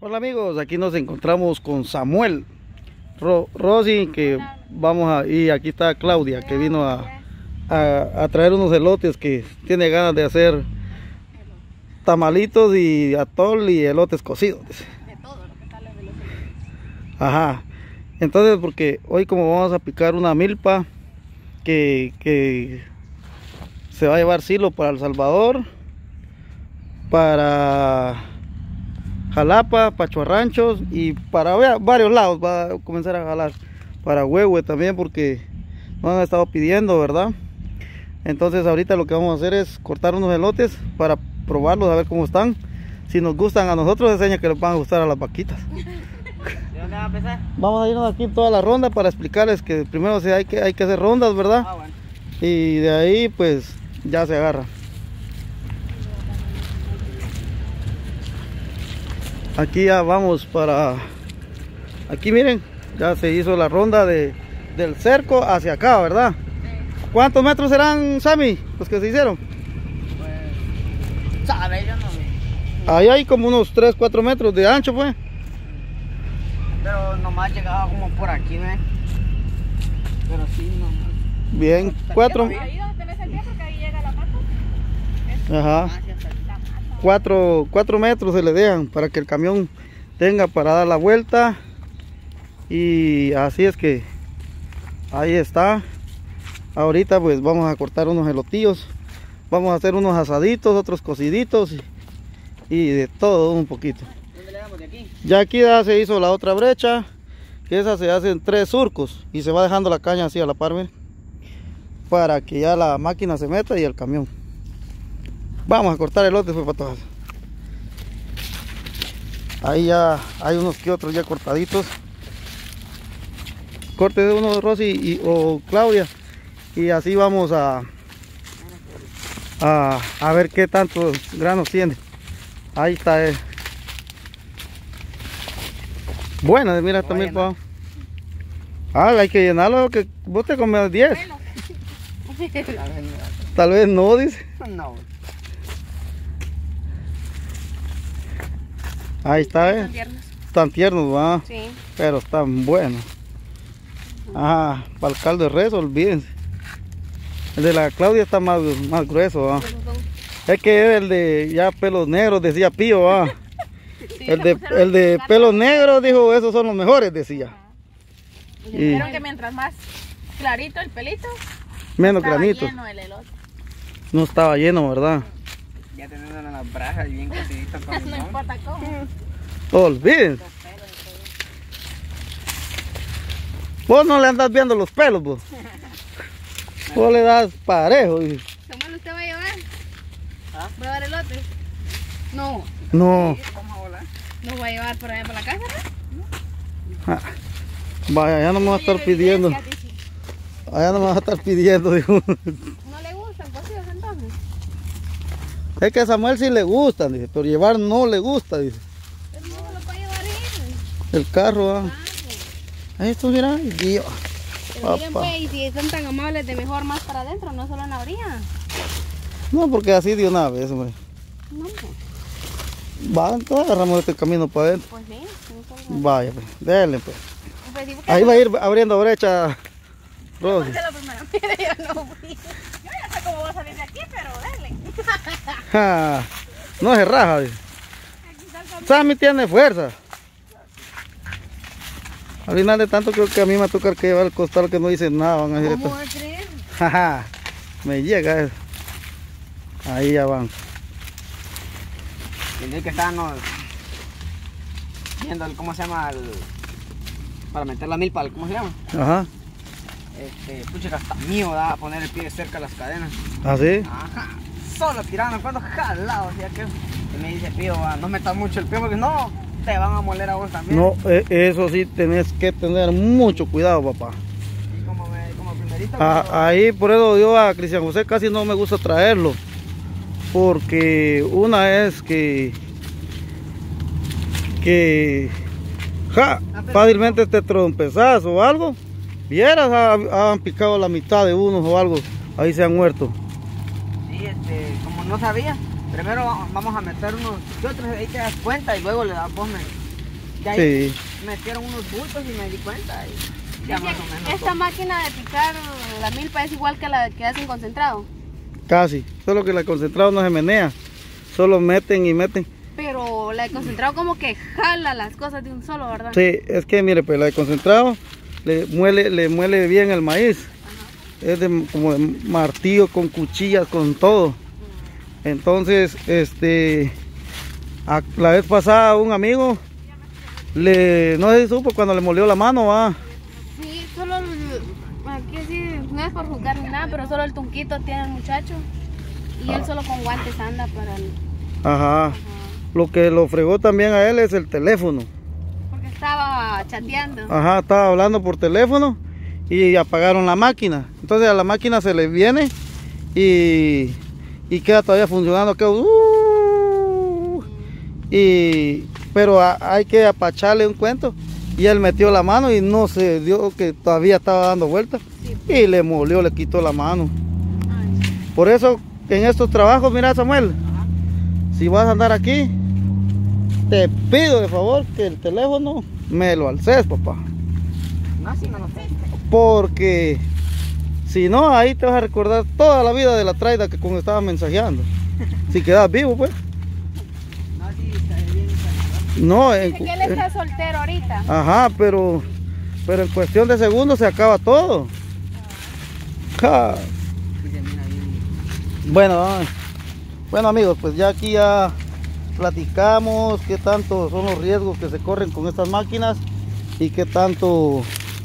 Hola amigos, aquí nos encontramos con Samuel, Rosy, que vamos a, y aquí está Claudia, que vino a traer unos elotes, que tiene ganas de hacer tamalitos y atol y elotes cocidos. De todo lo que sale de los elotes. Ajá, entonces porque hoy como vamos a picar una milpa que se va a llevar silo para El Salvador, para Jalapa, Pachuarranchos y para varios lados va a comenzar a jalar, para Huehue también, porque nos han estado pidiendo, ¿verdad? Entonces ahorita lo que vamos a hacer es cortar unos elotes para probarlos, a ver cómo están. Si nos gustan a nosotros, enseña que les van a gustar a las vaquitas. ¿De dónde va a empezar? Vamos a irnos aquí toda la ronda para explicarles que primero hay que hacer rondas, ¿verdad? Ah, bueno. Y de ahí pues ya se agarra. Aquí ya vamos para... Aquí miren, ya se hizo la ronda del cerco hacia acá, ¿verdad? Sí. ¿Cuántos metros serán, Sammy, los que se hicieron? Pues... ¿Sabe? Yo no vi. Ahí hay como unos 3-4 metros de ancho, pues. Pero nomás llegaba como por aquí, ¿no? Pero sí, nomás. Bien, 4... Ahí donde tenés el viejo, que ahí llega la mata. Ajá. La mata. 4 metros se le dejan para que el camión tenga para dar la vuelta. Y así es que ahí está. Ahorita pues vamos a cortar unos elotillos, vamos a hacer unos asaditos, otros cociditos y de todo un poquito. ¿Dónde le damos de aquí? Ya aquí ya se hizo la otra brecha, que esa se hacen 3 surcos y se va dejando la caña así a la par, ¿ven? Para que ya la máquina se meta y el camión. Vamos a cortar elotes pues, para todas. Ahí ya hay unos que otros ya cortaditos. Corte de uno, Rosy o Claudia, y así vamos a ver qué tantos granos tiene. Ahí está. Buena, mira también, pa. Hay que llenarlo, que vos te comes 10. Tal vez no, dice. No. Ahí está, Están tiernos. Están tiernos, va. Sí. Pero están buenos. Ajá, para el caldo de res, olvídense. El de la Claudia está más grueso, ¿va? Es que el de ya pelos negros, decía Pío, ¿va? Sí, el de pelos negros dijo, esos son los mejores, decía. Y dijeron que mientras más clarito el pelito, Menos estaba granitos. lleno el elote. No estaba lleno, ¿verdad? Ya teniendo las brajas bien cociditas con no importa cómo. Olvídense. Vos no le andas viendo los pelos, vos. Vos le das parejo. ¿Samuel, usted va a llevar? ¿Ah? ¿Va a llevar elotes? No. No. Vamos a volar. ¿Nos va a llevar por allá por la casa, no? Ah, vaya, ya no me va a estar pidiendo. Allá no me va a estar pidiendo, dijo. ¿No le gustan cocidos entonces? Es que a Samuel sí le gustan, dice, pero llevar no le gusta, dice. Pero no se lo puede llevar él. El carro, ¿va? Ahí esto, mira, Dios. Pero miren pues, y si son tan amables de mejor más para adentro, no solo en la orilla. No, porque así de una vez, hombre. No, pues. Va, entonces agarramos este camino para adentro. Pues sí. Vaya, pues, denle, pues. Pues sí, Ahí va a ir abriendo brecha, Rosy. la primera. Mire, yo no fui. Yo ya sé cómo voy a salir de aquí, pero dale. Ja, no se raja, dice. Aquí está el camino. Sammy tiene fuerza. Al final de tanto creo que a mí me va a tocar que llevar el costal que no dice nada, van a decir ¿Cómo esto. va a creer? Jaja, me llega eso. Ahí ya van. El día que estábamos viendo cómo se llama para meter la milpa, ¿cómo se llama? Ajá. Pucha, hasta mío da a poner el pie cerca de las cadenas. ¿Así? Ajá, solo tirando, cuando jalado, o sea que. Y me dice, Pío, no metas mucho el pie porque no, te van a moler a vos también. No, eso sí tenés que tener mucho cuidado, papá. Y como primerito. Ahí por eso yo a Cristian José casi no me gusta traerlo. Porque una es que fácilmente te trompezas o algo. Vieras, han picado la mitad de unos o algo, ahí se han muerto. Sí, como no sabía, primero vamos a meter unos que otros, ahí te das cuenta y luego le das vos De ahí Sí. metieron unos bultos y me di cuenta. Y ya Dice, más o menos. esta máquina de picar la milpa es igual que la que hacen concentrado. Casi. Solo que la concentrado no se menea. Solo meten y meten. Pero la de concentrado como que jala las cosas de un solo, ¿verdad? Sí, es que mire, pues la de concentrado le muele bien el maíz. Es como de martillo, con cuchillas, con todo. Entonces, la vez pasada un amigo, no sé si supo cuando le molió la mano, va. Sí, solo aquí sí, no es por juzgar ni nada, pero solo el tunquito tiene el muchacho. Y él solo con guantes anda para el... Ajá. Lo que lo fregó también a él es el teléfono. Porque estaba chateando. Ajá, estaba hablando por teléfono y apagaron la máquina. Entonces a la máquina se le viene y queda todavía funcionando. Pero hay que apacharle un cuento. Y él metió la mano y no se dio que todavía estaba dando vueltas. Sí. Y le molió, le quitó la mano. Ay. Por eso en estos trabajos, mira Samuel, si vas a andar aquí, te pido de favor que el teléfono me lo alces, papá. No, así no lo sé. Porque si no, ahí te vas a recordar toda la vida de la traida que con estaba mensajeando. Si quedas vivo, pues. No, sí, está bien. No, Dice que él está soltero ahorita. ajá, pero en cuestión de segundos se acaba todo. Ja. Sí, se mira bien. Bueno amigos, pues ya aquí ya platicamos qué tanto son los riesgos que se corren con estas máquinas y qué tanto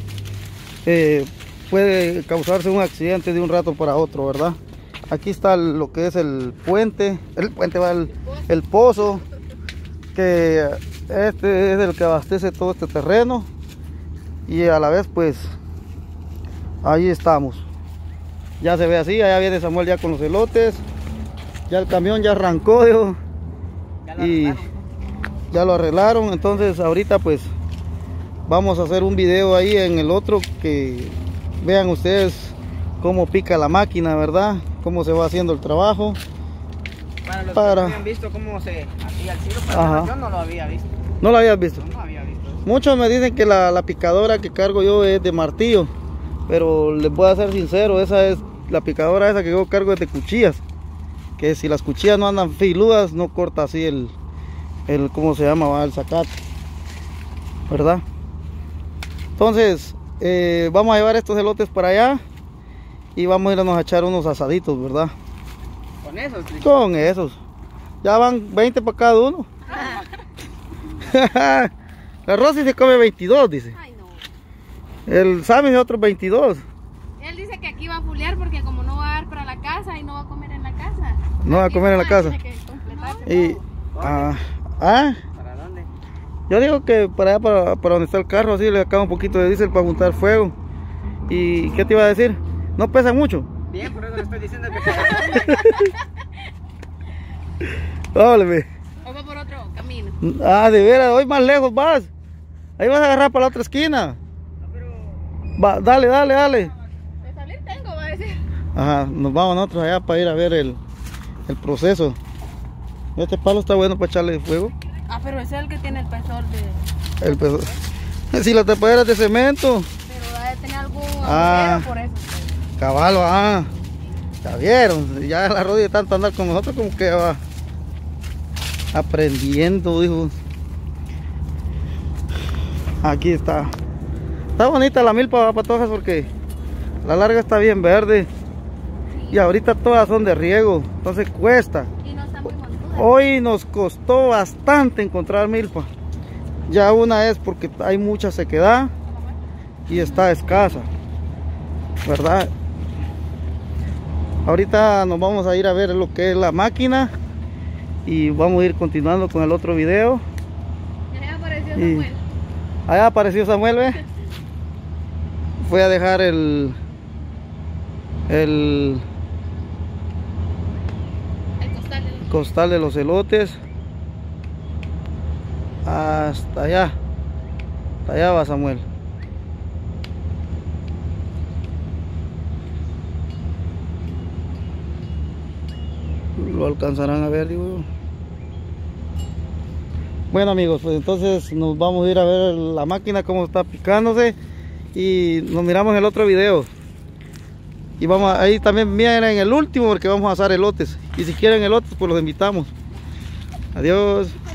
puede causarse un accidente de un rato para otro, ¿verdad? Aquí está lo que es el puente va el pozo, que este es el que abastece todo este terreno, y a la vez pues ahí estamos. Ya se ve así, allá viene Samuel ya con los elotes, ya el camión ya arrancó, dijo, y ya lo arreglaron. Entonces ahorita pues vamos a hacer un video ahí en el otro, que vean ustedes cómo pica la máquina, ¿verdad? Cómo se va haciendo el trabajo. Para los Para- que no habían visto cómo se hacía el silo, Ajá. yo no lo había visto. ¿No lo habías visto? No había visto. Muchos me dicen que la picadora que cargo yo es de martillo, pero les voy a ser sincero, la picadora esa que yo cargo es de cuchillas, que si las cuchillas no andan filudas no corta así el ¿cómo se llama? Va, el zacate, ¿verdad? Entonces vamos a llevar estos elotes para allá y vamos a irnos a echar unos asaditos, ¿verdad? Con eso, sí. Con esos ya van 20 para cada uno. La Rosy se come 22, dice. Ay, no. El Sammy de otros 22. Él dice que aquí va a fulear porque como no va a dar para la casa y no va a comer en la casa. No va a comer en la casa. Tiene que completarse Y todo. ¿Para dónde? yo digo que para allá, para donde está el carro, así le acaba un poquito de diésel para juntar fuego. ¿Y qué te iba a decir? No pesa mucho. Bien, por eso le estoy diciendo que para dónde. Dale, O va por otro camino. de veras, hoy más lejos vas. Ahí vas a agarrar para la otra esquina. No, pero Va, dale. De salir tengo, va a decir. Ajá, nos vamos nosotros allá para ir a ver el proceso. Este palo está bueno para echarle fuego. Ah, pero ese es el que tiene el pesor de... El peso. Si la tapadera es de cemento. Pero va a tener algún Ah. agujero por eso. Caballo, ya vieron, ya la rodilla de tanto andar con nosotros como que va aprendiendo, dijo. Aquí está. Está bonita la milpa, patojas, porque la larga está bien verde. Y ahorita todas son de riego, entonces cuesta. Y no está muy montuda. Hoy nos costó bastante encontrar milpa. Ya una es porque hay mucha sequedad y está escasa, ¿verdad? Ahorita nos vamos a ir a ver lo que es la máquina y vamos a ir continuando con el otro video. Ya apareció Y- Samuel. Allá apareció Samuel, ¿ve? Fue a dejar el El costal del... costal de los elotes hasta allá. Hasta allá va Samuel. Lo alcanzarán a ver, digo yo. Bueno amigos, pues entonces nos vamos a ir a ver la máquina cómo está picándose y nos miramos en el otro video. Y vamos ahí también miren en el último porque vamos a asar elotes. Y si quieren elotes pues los invitamos. Adiós.